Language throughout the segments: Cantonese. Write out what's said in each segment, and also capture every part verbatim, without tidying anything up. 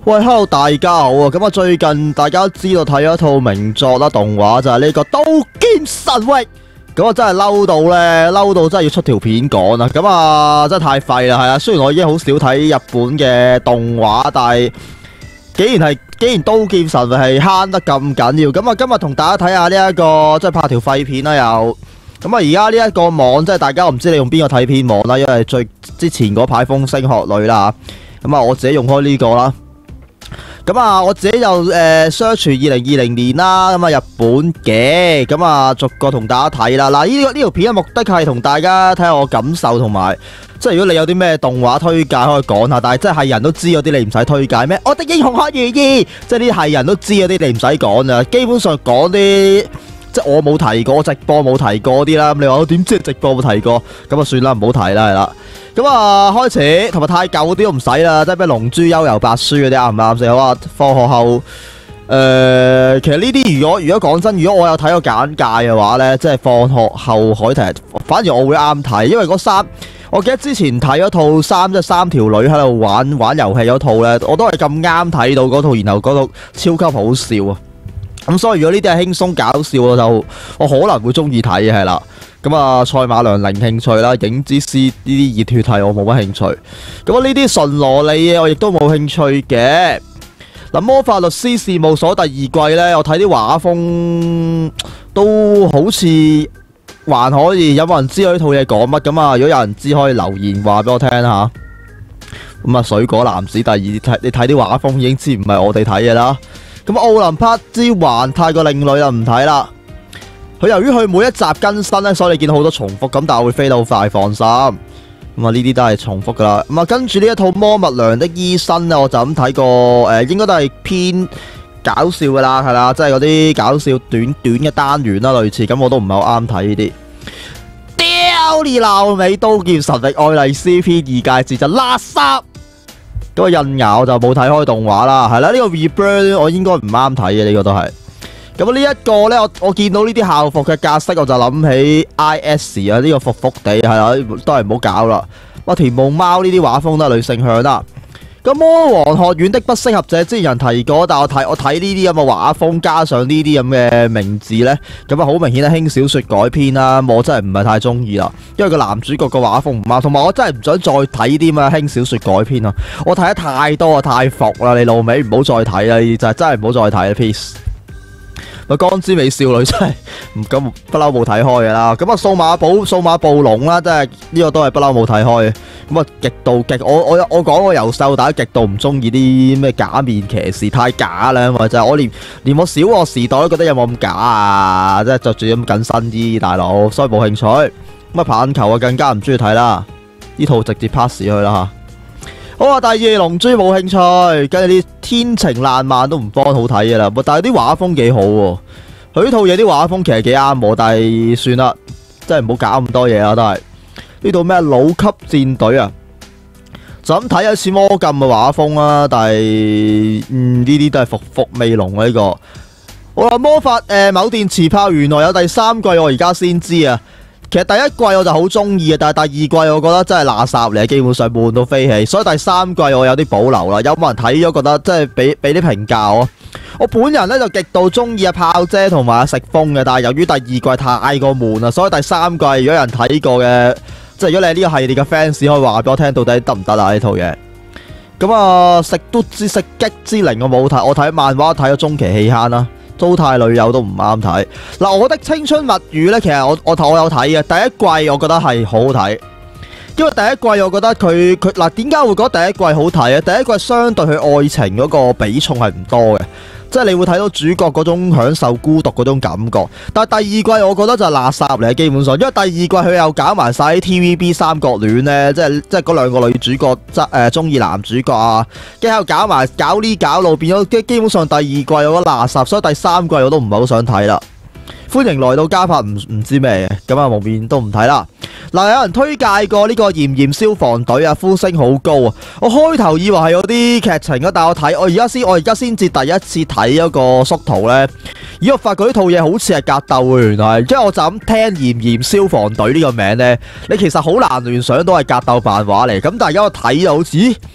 喂 ，hello 大家好啊！咁啊，最近大家都知道睇咗一套名作啦，動畫就係呢個《刀劍神域》。咁啊，真係嬲到咧，嬲到真係要出條片講啦。咁啊，真係太廢啦，係啊。雖然我已經好少睇日本嘅動畫，但係竟然係竟然《刀劍神域》係慳得咁緊要。咁啊，今日同大家睇下呢一個即係拍條廢片啦，又。咁啊，而家呢一個網即係大家，我唔知你用邊個睇片網啦，因為最之前嗰排風聲鶴唳啦。咁啊，我自己用開呢個啦。咁啊，我自己就誒 search 二零二零年啦，咁啊日本嘅，咁啊逐個同大家睇啦。嗱，呢個呢條片嘅目的係同大家睇下我感受，同埋即係如果你有啲咩動畫推介可以講下，但係即係人都知嗰啲你唔使推介咩？我的英雄學如意，即係呢係人都知嗰啲你唔使講啊。基本上講啲即係我冇提過，直播冇提過啲啦。咁你話我點知直播冇提過？咁啊算啦，唔好提啦，係啦。咁啊，開始同埋太舊嗰啲都唔使啦，即係咩龍珠、幽遊白書嗰啲啱唔啱先？好啊，放學後，誒、呃，其實呢啲如果如果講真，如果我有睇過簡介嘅話呢，即係放學後海堤，反而我會啱睇，因為嗰三，我記得之前睇嗰套三即係三條女喺度玩玩遊戲嗰套呢，我都係咁啱睇到嗰套，然後嗰套超級好笑啊！咁所以如果呢啲係輕鬆搞笑，我就我可能會中意睇嘅係啦。咁啊，賽馬娘零興趣啦，影之師呢啲熱血係我冇乜興趣。咁啊，呢啲純蘿莉嘢我亦都冇興趣嘅。嗱，魔法律師事務所第二季呢，我睇啲畫風都好似還可以。有冇人知道呢套嘢講乜？咁啊，如果有人知可以留言話俾我聽下。咁啊，水果男子第二睇你睇啲畫風已經知唔係我哋睇嘅啦。咁奧林匹之環太過另類啦，唔睇啦。佢由於佢每一集更新咧，所以你見到好多重複咁，但係會飛得好快，放心。咁啊，呢啲都係重複噶啦。咁啊，跟住呢一套魔物娘的醫生咧，我就咁睇過，誒、呃，應該都係偏搞笑噶啦，係啦，即係嗰啲搞笑短短嘅單元啦，類似咁，我都唔係好啱睇呢啲。屌你老味，刀劍神域愛麗絲 P 二屆節就垃圾。咁啊，印牙我就冇睇開動畫啦，係啦，呢、這個 Rebirth 我應該唔啱睇嘅，呢、這個都係。咁呢一個呢，我我見到呢啲校服嘅格式，我就諗起 I S 啊，呢個服服地係啦，都係唔好搞啦。哇，田夢貓呢啲畫風都係女性向啦。咁魔王學院的不適合者之前人提過，但我睇我睇呢啲咁嘅畫風，加上呢啲咁嘅名字呢，咁啊好明顯係輕小說改編啦。我真係唔係太中意啦，因為個男主角個畫風唔啱，同埋我真係唔想再睇啲咁嘅輕小說改編啊。我睇得太多啊，太服啦！你老味唔好再睇啦，就係真係唔好再睇啦 ，please。個光之美少女真係唔咁不嬲冇睇開嘅啦，咁啊數碼寶數碼暴龍啦，真係呢個都係不嬲冇睇開嘅，咁啊極度極我我我講我由細到大極度唔中意啲咩假面騎士，太假啦，或者我連連我小學時代都覺得有冇咁假啊，即係着住咁緊身啲大佬，所以冇興趣。咁啊棒球啊更加唔中意睇啦，呢套直接 pass 去啦吓。好啊，第二龍珠冇興趣，跟住啲天晴爛漫都唔方好睇嘅啦。但係啲畫風幾好喎，佢呢套嘢啲畫風其實幾啱我，但係算啦，真係唔好搞咁多嘢啦，都係呢套咩老級戰隊啊，就咁睇一似魔禁嘅畫風啦，但係嗯呢啲都係伏伏味濃啊呢個。好啦，魔法誒、呃、某電磁炮原來有第三季，我而家先知啊。其實第一季我就好中意嘅，但係第二季我覺得真係垃圾嚟，基本上悶到飛起，所以第三季我有啲保留啦。有冇人睇咗覺得真係俾俾啲評價我？我本人咧就極度中意阿炮姐同埋阿食風嘅，但係由於第二季太過悶啦，所以第三季如果有人睇過嘅，即係如果你係呢個系列嘅 fans，可以話俾我聽到底得唔得啊呢套嘢？咁啊，食都之食擊之靈我冇睇，我睇漫畫睇咗中期氣慳啦。糟態女友都唔啱睇。嗱，我的青春物語呢，其實我我我有睇嘅第一季，我覺得係好好睇。因為第一季我覺得佢佢嗱，點解會覺得第一季好睇咧？第一季相對佢愛情嗰個比重係唔多嘅，即係你會睇到主角嗰種享受孤獨嗰種感覺。但係第二季我覺得就係垃圾嚟嘅，基本上，因為第二季佢又搞埋晒啲 T V B 三角戀呢，即係即係嗰兩個女主角誒中意男主角啊，跟住又搞埋搞呢搞路，變咗基本上第二季我覺得垃圾，所以第三季我都唔係好想睇啦。歡迎來到家法唔唔知咩嘅，咁啊蒙面都唔睇啦。嗱，有人推介過呢個炎炎消防隊啊，呼聲好高啊！我開頭以為係有啲劇情啊，但係我睇我而家先我而家先至第一次睇一個縮圖呢。咦，我發覺呢套嘢好似係格鬥嘅，原來，因為我就咁聽炎炎消防隊呢個名呢，你其實好難聯想到係格鬥漫畫嚟。咁但係而家我睇就好似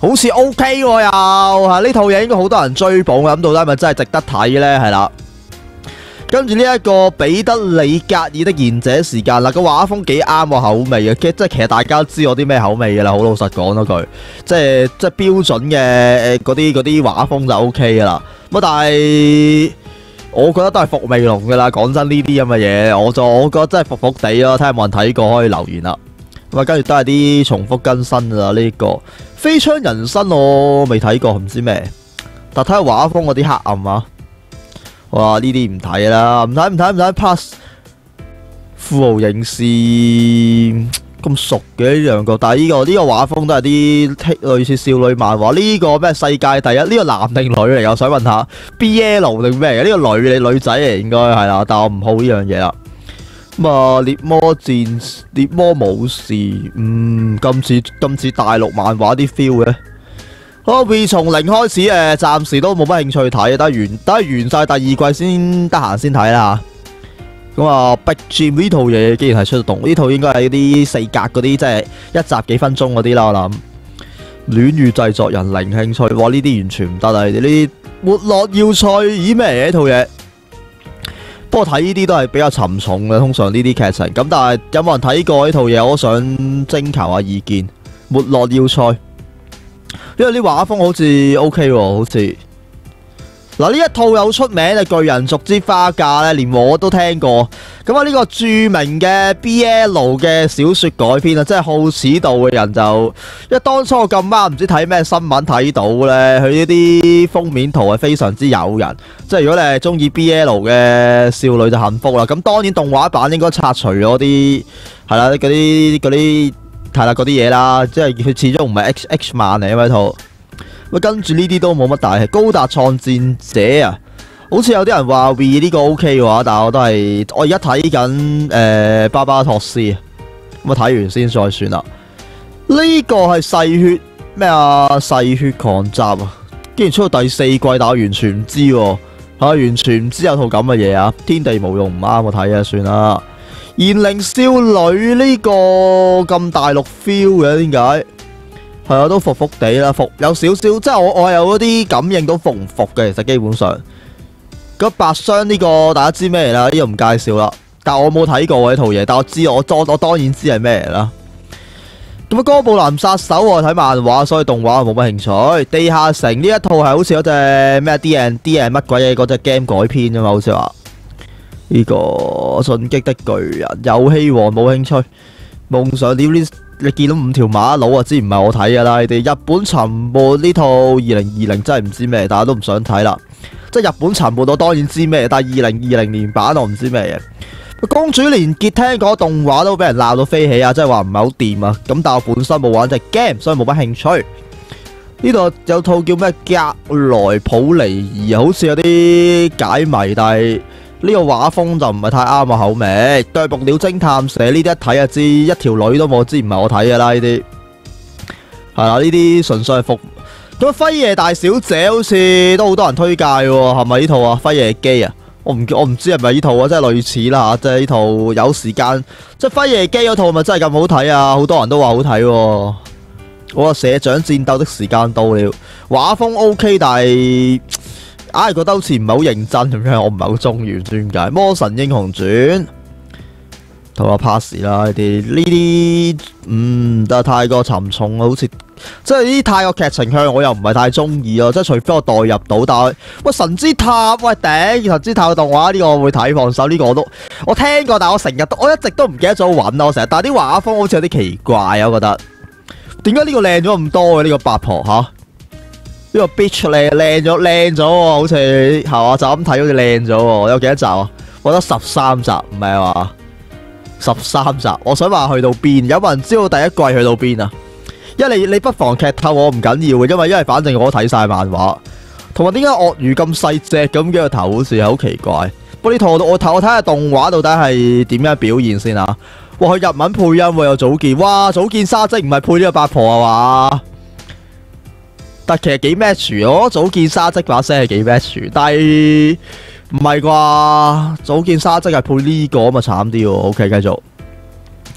好似 OK 喎又嚇，呢套嘢應該好多人追捧嘅，咁到底係咪真係值得睇呢？係啦。跟住呢一個彼得里格爾的賢者時間啦，個畫風幾啱我口味嘅，即係其實大家都知我啲咩口味嘅啦，好老實講多句，即係即係標準嘅嗰啲嗰啲畫風就 OK 嘅啦。咁但係我覺得都係伏味濃嘅啦，講真呢啲咁嘅嘢，我就我覺得真係伏伏地咯，睇下有冇人睇過可以留言啦。咁啊，跟住都係啲重複更新噶啦，呢個飛槍人生我未睇過，唔知咩，但睇下畫風嗰啲黑暗啊。哇！呢啲唔睇啦，唔睇唔睇唔睇 pass。富豪刑事咁熟嘅呢兩個，但係呢個呢個畫風都係啲類似少女漫畫。呢個咩世界第一？呢個男定女嚟？我想問下 B L 定咩嘅？呢個女你女仔嚟應該係啦，但我唔好呢樣嘢啦。咁啊，獵魔戰獵魔武士，嗯，咁似咁似大陸漫畫啲 feel 嘅。好，會從零開始誒，暫時都冇乜興趣睇，等完等完晒第二季先得閒先睇啦嚇。咁啊，Big Jam 呢套嘢既然係出動，呢套應該係啲四格嗰啲，即係一集幾分鐘嗰啲啦。我諗戀與製作人零興趣，哇！呢啲完全唔得啊！呢啲沒落要塞咦咩嚟呢套嘢？不過睇呢啲都係比較沉重嘅，通常呢啲劇情。咁但係有冇人睇過呢套嘢？我想徵求下意見。沒落要塞。因為啲畫風好似 OK 喎，好似嗱呢一套有出名嘅巨人族之花嫁咧，連我都聽過。咁啊呢個著名嘅 B L 嘅小說改編啊，即係好此道嘅人就，因為當初我咁啱唔知睇咩新聞睇到咧，佢呢啲封面圖係非常之誘人。即係如果你係中意 B L 嘅少女就幸福啦。咁當然動畫版應該拆除咗啲係啦嗰啲嗰啲。係啦，嗰啲嘢啦，即係佢始終唔係 X X 漫嚟啊嘛套。咁跟住呢啲都冇乜大戲。高達創戰者啊，好似有啲人話 V 呢個 OK 嘅話，但係我都係我而家睇緊誒巴巴托斯啊。咁啊睇完先再算啦。呢、這個係細血咩啊？細血狂襲啊！竟然出到第四季，但我完全唔知喎、啊，嚇完全唔知有套咁嘅嘢啊！天地無用唔啱我睇啊，算啦。賢靈少女呢個咁大陸 feel 嘅，點解？係啊，都服服地啦，服有少少，即係我我有嗰啲感應到服唔服嘅，其實基本上。咁白霜呢個大家知咩嚟啦？呢個唔介紹啦，但係我冇睇過呢套嘢，但我知我我我當然知係咩嚟啦。咁啊，哥布林殺手我睇漫畫，所以動畫冇乜興趣。地下城呢一套係好似嗰隻咩 D N D 係乜鬼嘢嗰隻 game 改編啫嘛，好似話。呢、這個進擊的巨人遊戲王冇興趣，夢想點呢？你見到五條馬佬啊，知唔係我睇噶啦？你哋日本沉沒呢套二零二零真係唔知咩，大家都唔想睇啦。即係日本沉沒我當然知咩，但係二零二零年版我唔知咩嘢。公主連結聽講動畫都俾人鬧到飛起啊！即係話唔係好掂啊。咁但係我本身冇玩隻 game，所以冇乜興趣。呢度有套叫咩格萊普尼爾，好似有啲解謎，但係。呢個畫風就唔係太啱我口味，對木鳥偵探社呢啲一睇就知，一條女都冇知唔係我睇嘅啦，呢啲係啦，呢啲純粹係服。咁輝夜大小姐好似都好多人推介喎，係咪呢套啊？輝夜姬啊，我唔我唔知係咪呢套啊，即係類似啦嚇，即係呢套有時間，即係輝夜姬嗰套咪真係咁好睇啊！好多人都話好睇喎。我話社長戰鬥的時間到了，畫風 OK， 但係。硬係覺得好似唔係好認真咁樣，我唔係好中意，唔知點解。魔神英雄傳同我 pass 啦，呢啲呢啲嗯，但係太過沉重，好似即係呢啲太過劇情向，我又唔係太中意咯。即係除非我代入到，但係喂神之塔，喂頂神之塔嘅動畫呢個我會睇，放手呢個我都我聽過，但係我成日都我一直都唔記得咗揾啊，我成日，但係啲畫風好似有啲奇怪啊，我覺得點解呢個靚咗咁多嘅呢個八婆吓？呢個 bitch 靚靚咗靚咗喎，好似係嘛？就咁睇好似靚咗喎。有幾多集啊？我覺得十三集，唔係話十三集。我想話去到邊？有冇人知道第一季去到邊啊？因為你你不妨劇透我唔緊要嘅，因為因為反正我都睇晒漫畫。同埋點解鱷魚咁細隻咁嘅個頭好似係好奇怪。不過呢套我我睇我睇下動畫到底係點樣表現先啊？哇！佢日文配音喎，有早見。哇！早見沙織唔係配呢個八婆啊嘛？但其實幾 match， 我早見沙織把聲係幾 match， 但係唔係啩？早見沙織係配呢個咁啊，慘啲喎。OK， 繼續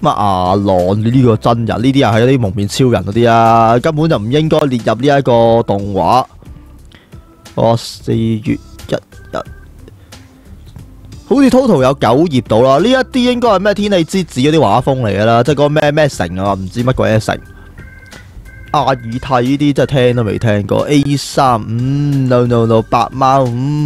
乜阿朗呢個真人，呢啲又係啲蒙面超人嗰啲啊，根本就唔應該列入呢一個動畫。我四月一日，好似 total 有九頁到啦。呢一啲應該係咩天氣之子嗰啲畫風嚟噶啦，即係嗰個咩咩城啊，唔知乜鬼嘢城。阿爾蒂呢啲真係聽都未聽過。A 三五 no no no 白貓五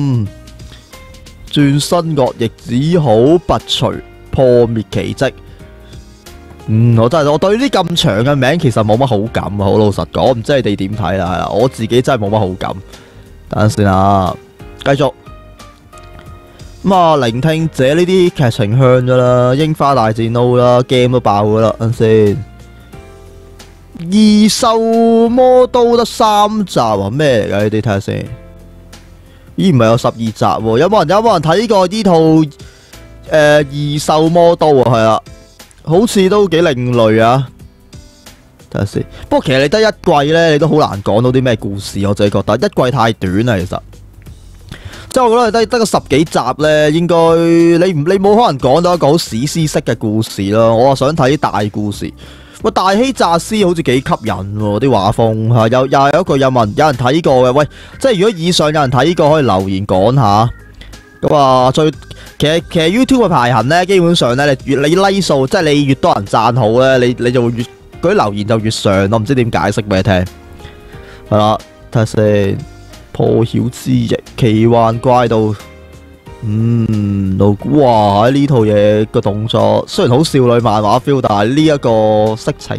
轉身惡逆只好拔除破滅奇蹟。嗯，我真係我對呢啲咁長嘅名其實冇乜好感啊，好老實講，我唔知你哋點睇啦，係啦，我自己真係冇乜好感。等陣先啦，繼續。咁啊，聆聽者呢啲劇情向噶啦，櫻花大戰 no 啦 ，game 都爆噶啦，等陣先。異獸魔都得三集啊？咩嚟噶？你哋睇下先。咦，唔係有十二集喎？有冇人有冇人睇過呢套誒異獸魔都啊？係啦。好似都幾另類啊！睇下先。不過其實你得一季呢，你都好難講到啲咩故事。我自己覺得一季太短啦，其實。即係我覺得得得個十幾集呢，應該你唔你冇可能講到一個好史詩式嘅故事咯。我話想睇大故事。喂，大希乍斯好似幾吸引喎，啲畫風嚇。又又有一句有問有人睇過嘅，喂，即係如果以上有人睇過，可以留言講下。咁啊，最其實其實 YouTube 嘅排行咧，基本上咧，你越你 like 數，即係你越多人讚好咧，你你就會越嗰啲留言就越上。我唔知點解釋俾你聽。係啦，睇下先。破曉之翼，奇幻怪盜。嗯，哇！呢套嘢個動作雖然好少女漫畫 feel， 但係呢一個色情。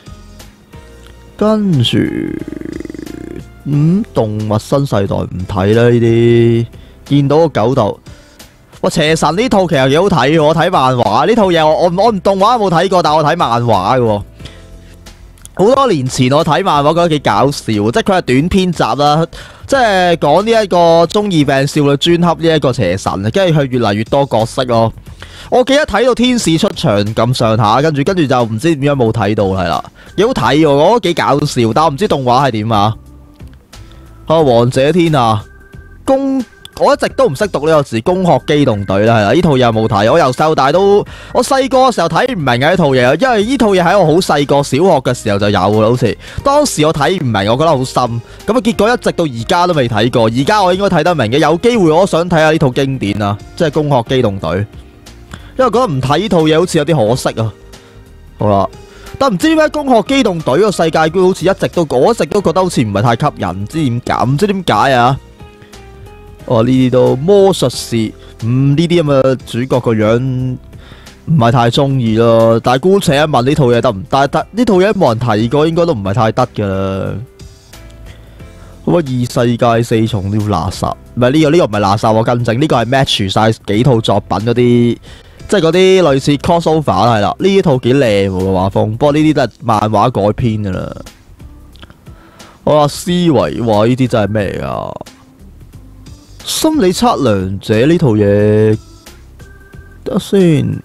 跟住，嗯，動物新世代唔睇啦呢啲。見到個狗度，哇！邪神呢套其實幾好睇嘅，我睇漫畫呢套嘢，我我我唔動畫冇睇過，但我睇漫畫嘅。好多年前我睇漫畫覺得幾搞笑，即係佢係短篇集啦，即係講呢一個中二病少女專恰呢一個邪神，跟住佢越嚟越多角色咯。我記得睇到天使出場咁上下，跟住跟住就唔知點解冇睇到係啦，幾好睇喎，我覺得幾搞笑，但我唔知動畫係點啊。啊，王者天啊，攻！我一直都唔識讀呢個字，攻殼機動隊啦，係啦，呢套嘢冇睇，我由細到大都，我細個嘅時候睇唔明嘅呢套嘢，因為呢套嘢喺我好細個小學嘅時候就有嘅啦，好似當時我睇唔明，我覺得好深，咁啊結果一直到而家都未睇過，而家我應該睇得明嘅，有機會我想睇下呢套經典啊，即係攻殼機動隊，因為覺得唔睇呢套嘢好似有啲可惜啊。好啦，但唔知點解攻殼機動隊個世界觀好似一直都，我一直都覺得好似唔係太吸引，唔知點解，唔知點解啊。哦，呢啲都魔術師，嗯，呢啲咁嘅主角個樣唔係太中意咯。但係姑且一問呢套嘢得唔得？但呢套嘢冇人提過，應該都唔係太得噶啦。好啊，異世界四重呢垃圾，唔係呢個呢、呢個唔係垃圾，我更正，呢、呢個係 match 晒幾套作品嗰啲，即係嗰啲類似 crossover 係啦。呢套幾靚喎畫風，不過呢啲都係漫畫改編噶啦。好啊，思維，哇，呢啲真係咩嚟噶？心理測量者呢套嘢，得先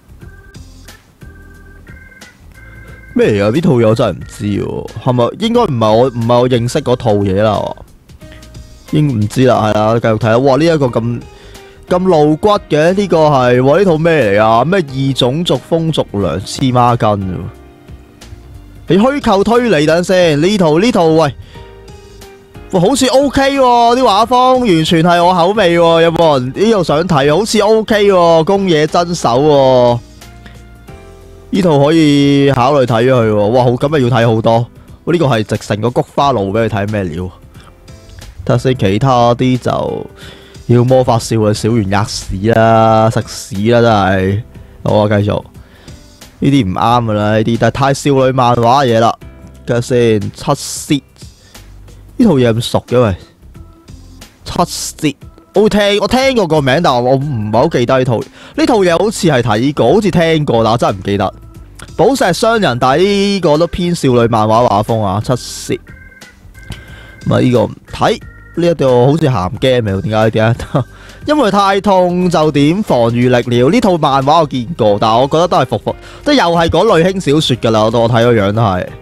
咩嚟啊？呢套嘢我真係唔知喎，係咪應該唔係我唔係我認識嗰套嘢啦？應唔知啦，係啦，繼續睇啦。哇！呢、這、一個咁咁露骨嘅呢、這個係，哇！呢套咩嚟啊？咩異種族風俗娘黐孖筋？你虛構推理等先，呢套呢套喂。好似 OK 喎，啲畫風完全係我口味喎，有冇人呢度想睇？好似 OK 喎，宮野真守喎，呢套可以考慮睇咗佢喎。哇，好咁咪要睇好多。呢、這個係直成個菊花路俾佢睇咩料？睇下先，其他啲就要魔法少女小圓吔屎啦，食屎啦真係。好啊，繼續。呢啲唔啱噶啦，呢啲但係太少女漫畫嘢啦。睇下先，七仙。呢套嘢咁熟嘅喂，七仙，我聽我聽過個名，但係我唔係好記得呢套。呢套嘢好似係睇過，好似聽過，但我真係唔記得。寶石商人，但係呢個都偏少女漫畫畫風啊，七仙。咪呢個唔睇，呢一度好似鹹 game 嚟，點解點解？因為太痛就點防禦力了。呢套漫畫我見過，但係我覺得都係服服，即係又係嗰類輕小說噶啦。我我睇個樣都係。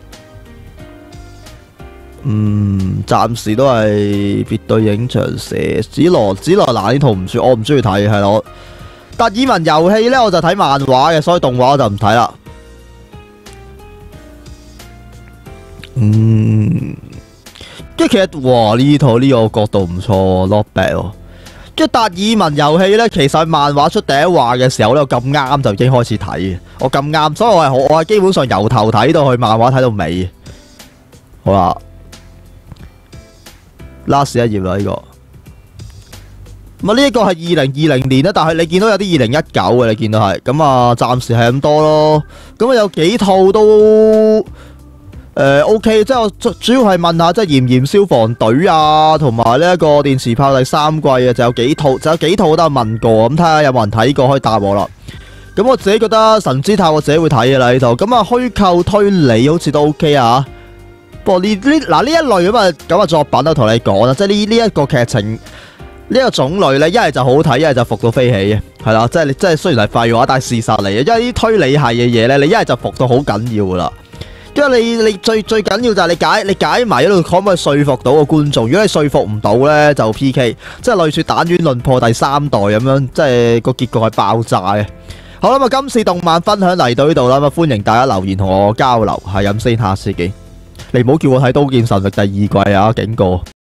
嗯，暫時都係別對影像社。紫羅紫羅蘭呢套唔算，我唔中意睇係咯。達爾文遊戲呢，我就睇漫畫嘅，所以動畫我就唔睇啦。 嗯，跟住其實哇呢套呢個角度唔錯 ，not bad 喎。跟住達爾文遊戲咧，其實漫畫出第一話嘅時候咧，我咁啱就已經開始睇嘅，我咁啱，所以我係我係基本上由頭睇到去漫畫睇到尾。好啦 ，last 一頁啦呢個。咁啊呢一個係二零二零年啦，但係你見到有啲二零一九嘅，你見到係咁啊，暫時係咁多咯。咁啊有幾套都。誒 OK， 即係我主主要係問下，即係嫌唔嫌消防隊啊，同埋呢一個電磁炮第三季啊，就有幾套，就有幾套都有問過，咁睇下有冇人睇過，可以答我啦。咁我自己覺得神之塔我自己會睇嘅啦呢套，咁啊虛構推理好似都 OK 啊。不過呢呢嗱呢一類咁啊咁嘅作品，我同你講啦，即係呢呢一個劇情呢一個種類咧，一係就好睇，一係就服到飛起嘅，係啦，即係你即係雖然係廢話，但係事實嚟嘅，因為啲推理係嘅嘢咧，你一係就服到好緊要噶啦。因為你你最最緊要就係你解你解埋一路可唔可以說服到個觀眾？如果你說服唔到呢，就 P K， 即係類似彈丸論破第三代咁樣，即係個結局係爆炸嘅。好啦，咁今次動漫分享嚟到呢度啦，咁歡迎大家留言同我交流，係咁先，下次見。你唔好叫我睇《刀劍神域》第二季啊，警告。